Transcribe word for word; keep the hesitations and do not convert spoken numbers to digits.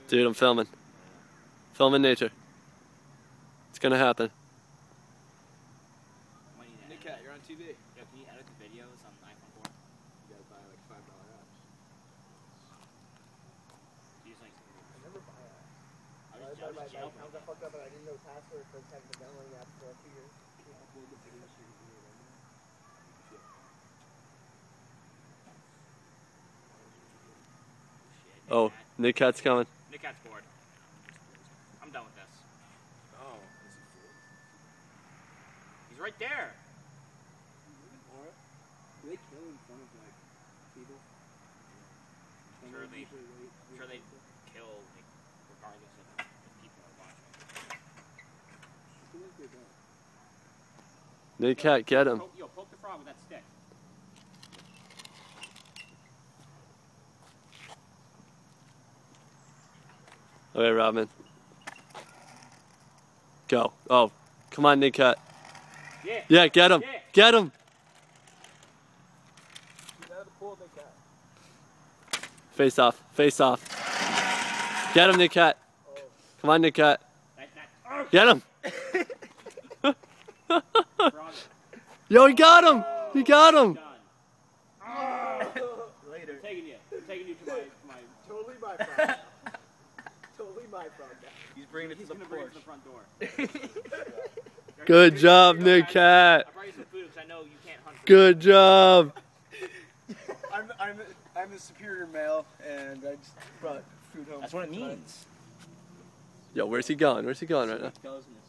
Dude, I'm filming. Filming nature. It's gonna happen. Nick Cat, you're on T V. Yo, can you edit the videos on the iPhone four? You gotta buy like five dollar apps. Use like I never buy apps. I I was, was, I I, was I, I, jailbreaking. got fucked up and I didn't know password for having been downloading apps for a few years. Upload the videos so you can do it right now. Shit. Shit, Nick Oh, Cat. Nick Cat's coming. Nick Cat's bored. I'm done with this. Oh, is he full? He's right there. Alright. Do they kill in front of like people? I'm sure they, I'm sure they kill like regardless of if people are watching. I feel like they don't. Nick Cat, get him. Poke, yo, poke the frog with that stick. Okay, Robin. Go. Oh, come on, Nick Cat. Yeah. Yeah, get him. Yeah. Get him. Get out of the pool, Nick Cat. Face off. Face off. Get him, Nick Cat. Oh. Come on, Nick Cat. That, that, oh, Get him. frog. Yo, he got him. He got him. Done. Oh. Later. I'm taking you. I'm taking you to my, my Totally my frog. Totally my frog. He's bringing it he's to the gonna bring it to the porch. front door. Good job, Nick Cat. I brought you some food because I know you can't hunt for Good job. I'm I'm I'm the superior male, and I just brought food home. That's what it means. Yo, where's he going? Where's he going right now? Skeleton.